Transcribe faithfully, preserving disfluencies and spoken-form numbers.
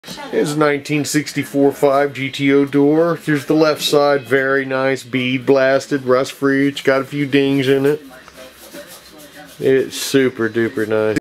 It's a nineteen sixty-four five G T O door. Here's the left side, very nice, bead blasted, rust free. It's got a few dings in it. It's super duper nice.